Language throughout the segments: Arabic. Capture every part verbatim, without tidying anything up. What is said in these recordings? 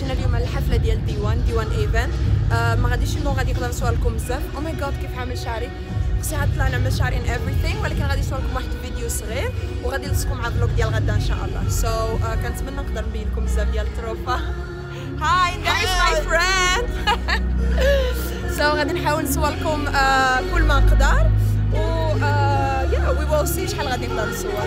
جينا اليوم على الحفله ديال دي وان دي وان ايفنت. آه ما غاديش نو غادي نقدر نصور لكم بزاف. او ماي جاد كيف عامل شعري، خصني عاد نطلع نعمل شعري ان everything، ولكن غادي نصور لكم واحد الفيديو صغير وغادي نلصقكم مع الفلوق ديال غدا ان شاء الله. سو so, uh, كنتمنى نقدر نبين لكم بزاف ديال التروفه. هاي that is my friend. سو so, غادي نحاول نصور لكم uh, كل ما نقدر و uh, yeah we will see شحال غادي نقدر نصور.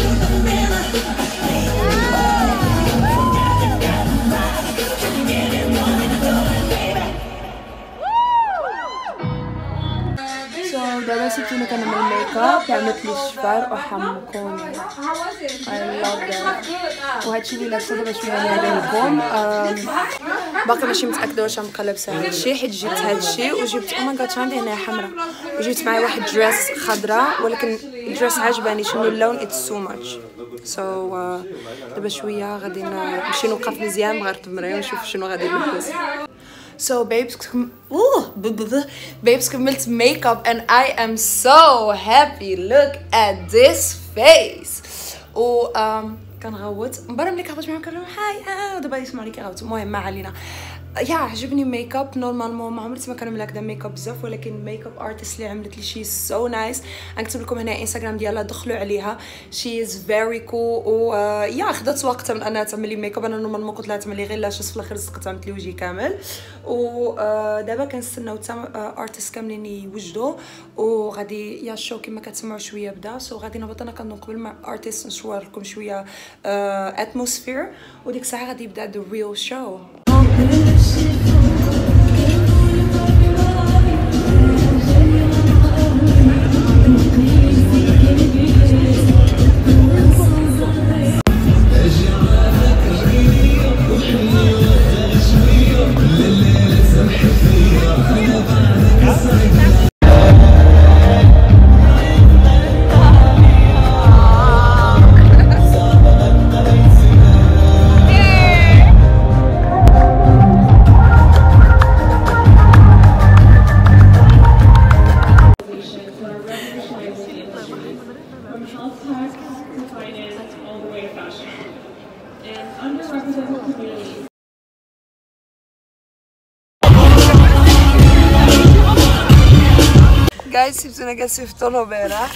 دابا سيتوني كنعمل ميك اب، عملت لي الشفار وحمقوني. I love that. وهادشي اللي لابسه دابا شويه نوري لكم. باقي ماشي متاكده واش غنبقى لابسه هادشي حيت جبت هادشي وجبت او ماي جاد عندي هنايا حمراء وجبت معايا واحد دريس خضراء، ولكن الدريس عجباني شنو اللون اتس سو ماتش. سو دابا شويه غادي نمشي نوقف مزيان بغير التمرين ونشوف شنو غادي نلبس. So babes, ooh, babes كملت makeup and I am so happy. Look at this face. و um, كنغوت من برا ملي كهبط معاهم كنقول هاي اه ودابا يسمعوا لي كيغوت. المهم ما علينا. يا عجبني ميك اب نورمالمون، ما عمرتي ما كنعمل هكذا ميك اب بزاف، ولكن ميك اب ارتست اللي عملت لي شي سو نايس. غنكتب لكم هنا انستغرام ديالها، دخلوا عليها. شي از فيري كول و يا خدات وقتها من انها تعمل لي ميك اب. انا نورمالمون قلت لها تعمل لي غير لاش، في الاخر صدقت عملت لي وجهي كامل. و دابا كنستناو حتى ارتست كاملين يوجدوا وغادي يا الشو كما كتسمعوا شويه بدا. سو غادي نهبط انا كنظن قبل مع ارتست نصور لكم شويه اتموسفير وديك الساعه غادي يبدا ذا ريل شو. جايز سيبتونا جالسين في طولو امبارح.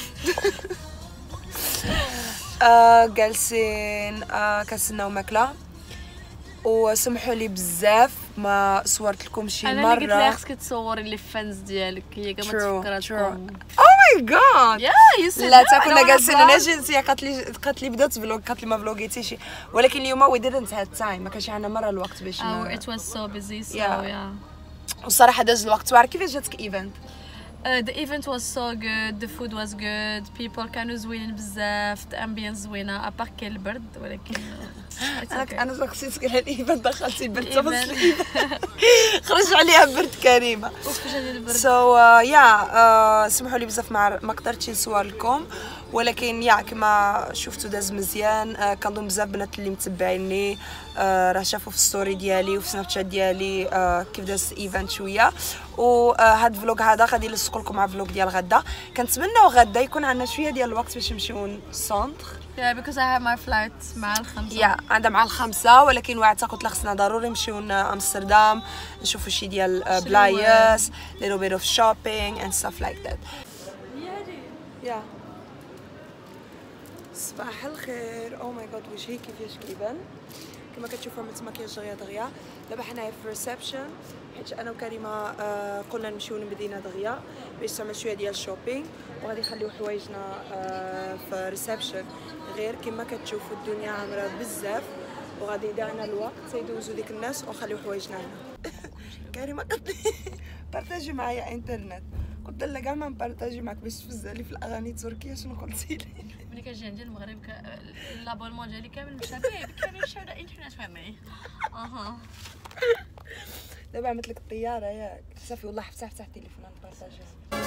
جالسين كنستناو ماكله وسمحوا لي بزاف ما صورت لكم شي مره. انا اللي قلت لها خصك تصوري لي فانز ديالك، هي كما تفكراتكم. او ماي جاد لا تا كنا جالسين انا جنسيه قالت لي قالت لي بدات فلوغ، قالت لي ما فلوغيتيش، ولكن اليوم وي didn't have time، ما كانش عندنا مره الوقت باش اه it was so busy so yeah. والصراحه داز الوقت. وعرف كيفاش جاتك ايفنت؟ Uh, the event was so good, the food was good, people كانوا زوينين بزاف, the ambience زوينه ابار كاين البرد ولكن انا انا خصني تقول الايفنت دخلتي البرد تفصل خرج عليها برد كريمه. سو يا سمحوا لي بزاف ما ما قدرتش نصور لكم، ولكن يا كما شفتوا داز مزيان. uh, كنظن بزاف بنات اللي متبعيني uh, راه شافوا في الستوري ديالي وفي سناب شات ديالي uh, كيف داز الايفنت شويه. وهاد الفلوق هذا غادي نلصق لكم مع الفلوق ديال غدا. كنتمناو غدا يكون عندنا شويه ديال الوقت باش نمشيو للسونتر. Yeah, because I have my flight مع الخمسة. يا yeah, عندها مع الخمسة، ولكن وعدتها قلت لها خصنا ضروري نمشيو امستردام نشوفوا شي ديال بلايص little bit of shopping and stuff like that. يا صباح الخير. او ماي جاد وجهي كيفاش كيبان. كما كتشوفوا عملت مكياج دغيا دغيا. دابا حنايا في ريسبشن حيت انا وكريمه آه قلنا نمشيو للمدينه دغيا باش تعمل شويه ديال الشوبينغ، وغادي نخليو حوايجنا آه في ريسبشن. غير كما كتشوفوا الدنيا عامره بزاف وغادي يدعنا الوقت سيدوزو ديك الناس ونخليو حوايجنا هنا. كريمه قالت لي بارطاجي معايا انترنت، قلت لها كاع ما نبارطاجي معاك باش تفزلي في الاغاني التركيه. شنو قلتي لي؟ ملي كنجي عندي المغرب لابونمون ديالي كامل مشى بيه كامل مشى على الانترنت فهمني. اها دابا عملت لك الطياره ياك صافي والله حفتح فتح التليفون نبارطاجي.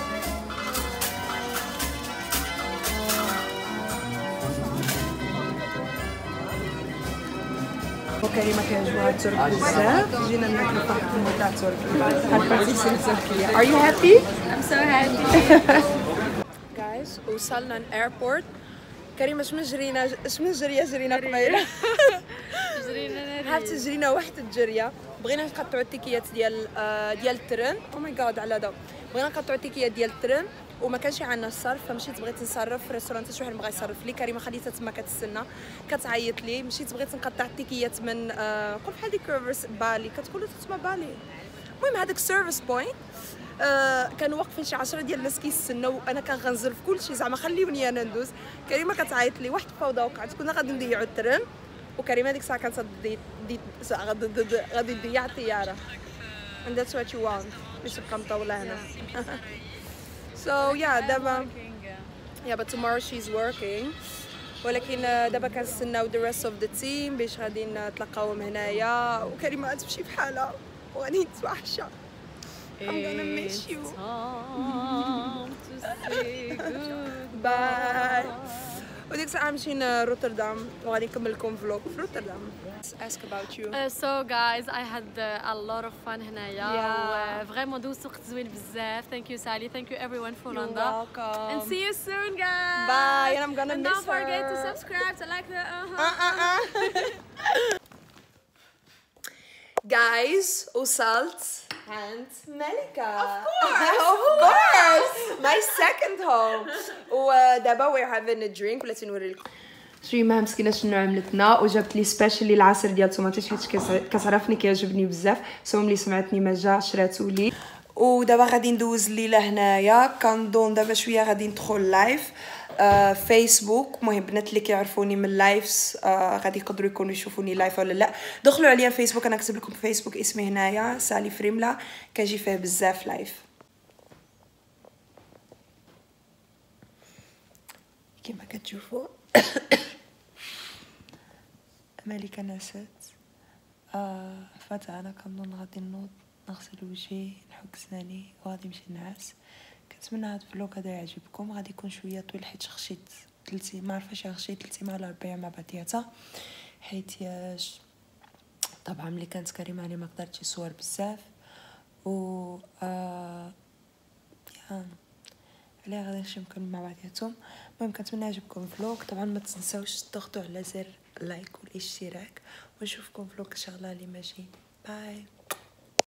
وكريمه كيعجبوها الترك بزاف، جينا ناكلو في واحد المطعم تركي. حابه تركيه. Are you happy? I'm so happy. Guys وصلنا الايربورت. كريمه شمن جرينا شمن جريه جرينا قبيله. جرينا حبيبتي جرينا واحد الجريه، بغينا نقطعوا التيكيات ديال آه ديال الترن. او ماي جاد على هذا، بغينا نقطعوا التيكيات ديال الترن وما كانش عندنا الصرف، فمشيت بغيت نصرف في الريستوران، حتى شي واحد بغى يصرف لي. كريمه خليتها تما كتستنى كتعيط لي، مشيت بغيت نقطع التيكيات من آه قول بحال ديك كيرفرس بالي، كتقول تما بالي. المهم هذاك السيرفيس بوينت آه كانوا واقفين شي عشرة ديال الناس كيستناو، انا كنغنزر في كلشي زعما خليوني انا ندوز. كريمه كتعيط لي، واحد الفوضى وقعت، كنا غادي نضيعوا الترن، وكريمه ديك الساعه كانت غادي غادي تضيع الطياره. and that's what you want باش تبقى مطوله هنا. so yeah دابا yeah but tomorrow she's working، ولكن دابا كنستناو the rest of the team باش غادي نتلاقاوهم هنايا، وكريمه غتمشي بحالها وغادي نتوحشى. I'm gonna miss you. باي. وديك الساعة مشينا روتردام وغادي نكمل لكم فلوق في روتردام. Ask about you. Uh, so guys, I had uh, a lot of fun هنايا. Yeah. وفريمون دوزت وقت زوين بزاف. Thank you Sally. Thank you everyone for You're Rwanda. welcome. And see you soon guys. Bye. And I'm gonna and miss don't forget her. to subscribe to like the uh-huh. Uh uh uh. Guys, وصلت عند ملكة. Of course. Of course. My second home. ودابا we're having a drink ولاتي نوري لكم. شوي ما مسكينه شنو عملت لنا، وجابت لي سبيشالي العصير ديال الطوماطيش حيت كتعرفني كيعجبني بزاف، سو ملي سمعتني ما جا شراتو لي. ودابا غادي ندوز الليله هنايا، كنظن دابا شويه غادي ندخل لايف آه فيسبوك. المهم بنات اللي كيعرفوني من لايفز آه غادي يقدروا يكونوا يشوفوني لايف ولا لا، دخلوا عليا فيسبوك، انا كتب لكم فيسبوك اسمي هنايا سالي فريملا، كنجي فيه بزاف لايف كما كتشوفوا. مالكه ناست آه فاتا، انا كنظن غادي نوض نغسل وجهي نحك سناني وغادي نمشي نعس. كنتمنى هاد الفلوق هذا يعجبكم، غادي يكون شويه طويل حيت خشيت ثلاث ما عرفاش غشيت ثلاث مع الاربعاء مع بعضياتها، حيت ياش طبعا ملي كانت كريمه علي ما قدرتش صور بزاف و آه يعني عليها غادي نمشي نكمل مع بعضياتهم. المهم كنتمنى يعجبكم الفلوق، طبعا ما تنساوش تضغطوا على زر لايك والاشتراك، ونشوفكم فلوق ان شاء الله اللي ماشي. باي.